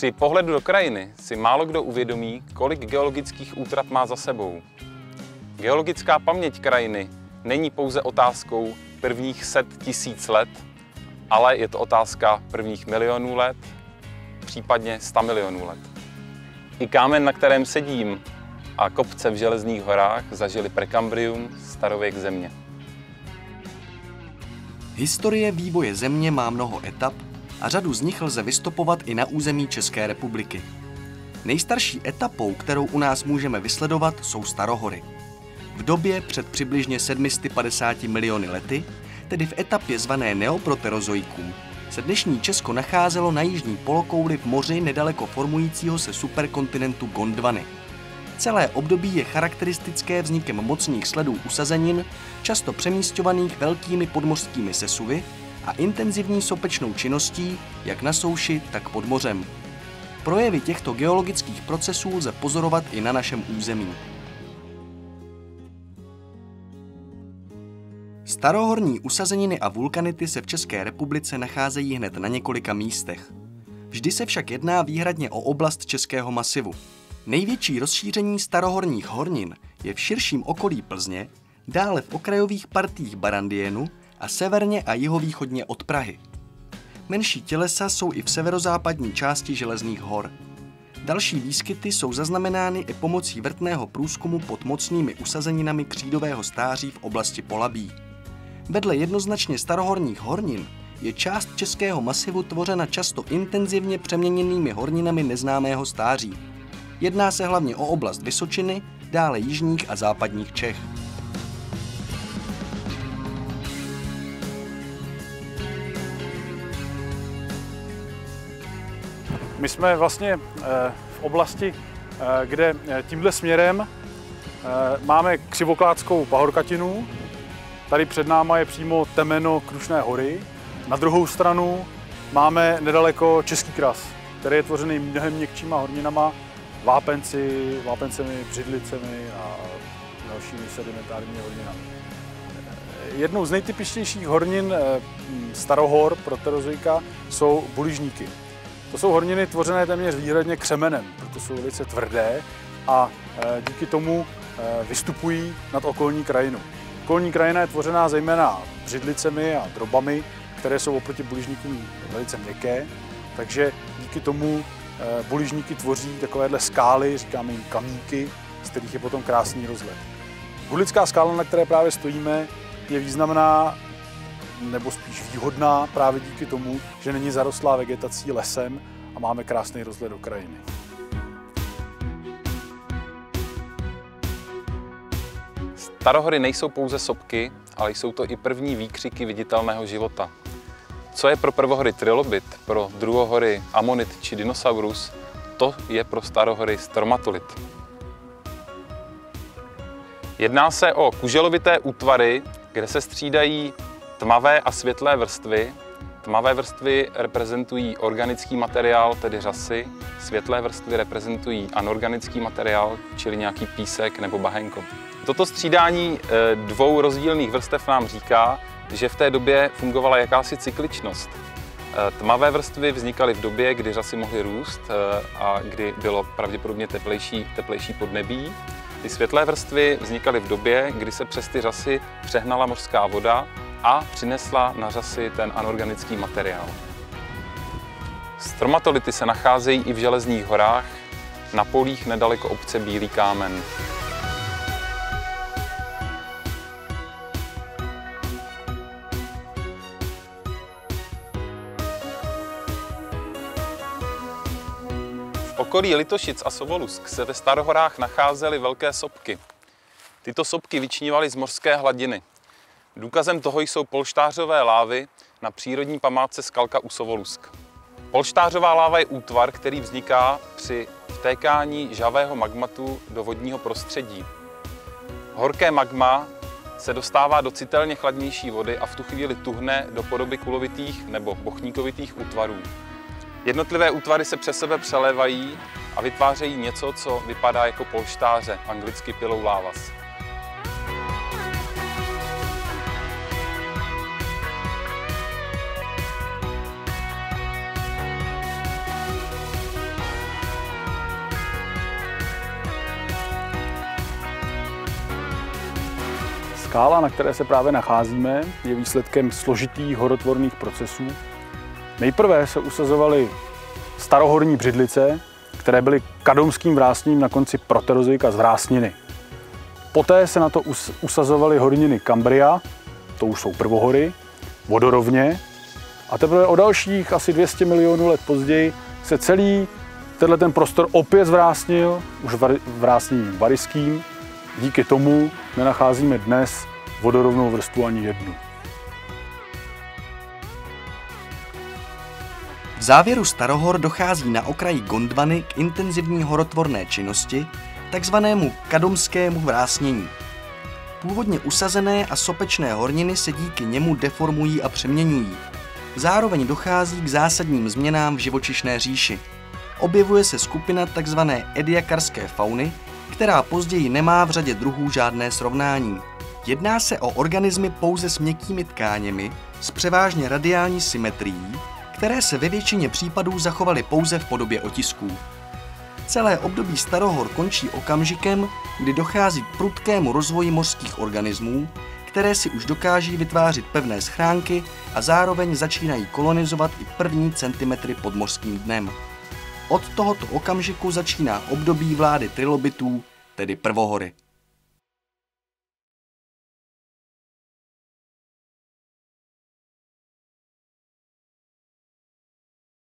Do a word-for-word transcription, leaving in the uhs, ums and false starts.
Při pohledu do krajiny si málo kdo uvědomí, kolik geologických útrat má za sebou. Geologická paměť krajiny není pouze otázkou prvních set tisíc let, ale je to otázka prvních milionů let, případně sta milionů let. I kámen, na kterém sedím, a kopce v Železných horách zažili prekambrium, starověk země. Historie vývoje země má mnoho etap a řadu z nich lze vystopovat i na území České republiky. Nejstarší etapou, kterou u nás můžeme vysledovat, jsou Starohory. V době před přibližně sedmi sty padesáti miliony lety, tedy v etapě zvané Neoproterozoikum, se dnešní Česko nacházelo na jižní polokouli v moři nedaleko formujícího se superkontinentu Gondwany. Celé období je charakteristické vznikem mocných sledů usazenin, často přemísťovaných velkými podmořskými sesuvy a intenzivní sopečnou činností, jak na souši, tak pod mořem. Projevy těchto geologických procesů lze pozorovat i na našem území. Starohorní usazeniny a vulkanity se v České republice nacházejí hned na několika místech. Vždy se však jedná výhradně o oblast Českého masivu. Největší rozšíření starohorních hornin je v širším okolí Plzně, dále v okrajových partiích Barandienu a severně a jihovýchodně od Prahy. Menší tělesa jsou i v severozápadní části Železných hor. Další výskyty jsou zaznamenány i pomocí vrtného průzkumu pod mocnými usazeninami křídového stáří v oblasti Polabí. Vedle jednoznačně starohorních hornin je část Českého masivu tvořena často intenzivně přeměněnými horninami neznámého stáří. Jedná se hlavně o oblast Vysočiny, dále jižních a západních Čech. My jsme vlastně v oblasti, kde tímhle směrem máme křivokládskou pahorkatinu. Tady před náma je přímo temeno Krušné hory. Na druhou stranu máme nedaleko Český kras, který je tvořený mnohem měkčíma horninama, vápenci, vápencemi, břidlicemi a dalšími sedimentárními horninami. Jednou z nejtypičtějších hornin starohor proterozoika jsou buližníky. To jsou horniny tvořené téměř výhradně křemenem, proto jsou velice tvrdé a díky tomu vystupují nad okolní krajinu. Okolní krajina je tvořená zejména břidlicemi a drobami, které jsou oproti buližníkům velice měkké, takže díky tomu buližníky tvoří takovéhle skály, říkáme jim kamínky, z kterých je potom krásný rozhled. Bulická skála, na které právě stojíme, je významná nebo spíš výhodná právě díky tomu, že není zarostlá vegetací, lesem a máme krásný rozhled do krajiny. Starohory nejsou pouze sopky, ale jsou to i první výkřiky viditelného života. Co je pro prvohory trilobit, pro druhohory amonit či dinosaurus, to je pro starohory stromatolith. Jedná se o kuželovité útvary, kde se střídají tmavé a světlé vrstvy. Tmavé vrstvy reprezentují organický materiál, tedy řasy, světlé vrstvy reprezentují anorganický materiál, čili nějaký písek nebo bahenko. Toto střídání dvou rozdílných vrstev nám říká, že v té době fungovala jakási cykličnost. Tmavé vrstvy vznikaly v době, kdy řasy mohly růst a kdy bylo pravděpodobně teplejší, teplejší podnebí. Ty světlé vrstvy vznikaly v době, kdy se přes ty řasy přehnala mořská voda a přinesla na řasy ten anorganický materiál. Stromatolity se nacházejí i v Železných horách, na polích nedaleko obce Bílý Kámen. V okolí Litošic a Sovolusk se ve Starohorách nacházely velké sopky. Tyto sopky vyčnívaly z mořské hladiny. Důkazem toho jsou polštářové lávy na přírodní památce Skalka u Sovolusk. Polštářová láva je útvar, který vzniká při vtékání žhavého magmatu do vodního prostředí. Horké magma se dostává do citelně chladnější vody a v tu chvíli tuhne do podoby kulovitých nebo bochníkovitých útvarů. Jednotlivé útvary se přes sebe přelévají a vytvářejí něco, co vypadá jako polštáře, anglicky pillow lavas. Skála, na které se právě nacházíme, je výsledkem složitých horotvorných procesů. Nejprve se usazovaly starohorní břidlice, které byly kadomským vrásním na konci proterozoika z vrásniny. Poté se na to usazovaly horniny Kambria, to už jsou prvohory, vodorovně, a teprve o dalších asi dvě stě milionů let později se celý tenhle ten prostor opět zvrásnil, už vrásním varyským. Díky tomu nenacházíme dnes vodorovnou vrstvu ani jednu. V závěru Starohor dochází na okraji Gondwany k intenzivní horotvorné činnosti, takzvanému kadomskému vrásnění. Původně usazené a sopečné horniny se díky němu deformují a přeměňují. Zároveň dochází k zásadním změnám v živočišné říši. Objevuje se skupina tzv. Ediakarské fauny, která později nemá v řadě druhů žádné srovnání. Jedná se o organismy pouze s měkkými tkáněmi, s převážně radiální symetrií, které se ve většině případů zachovaly pouze v podobě otisků. Celé období Starohor končí okamžikem, kdy dochází k prudkému rozvoji mořských organismů, které si už dokáží vytvářet pevné schránky a zároveň začínají kolonizovat i první centimetry pod mořským dnem. Od tohoto okamžiku začíná období vlády trilobitů, tedy prvohory.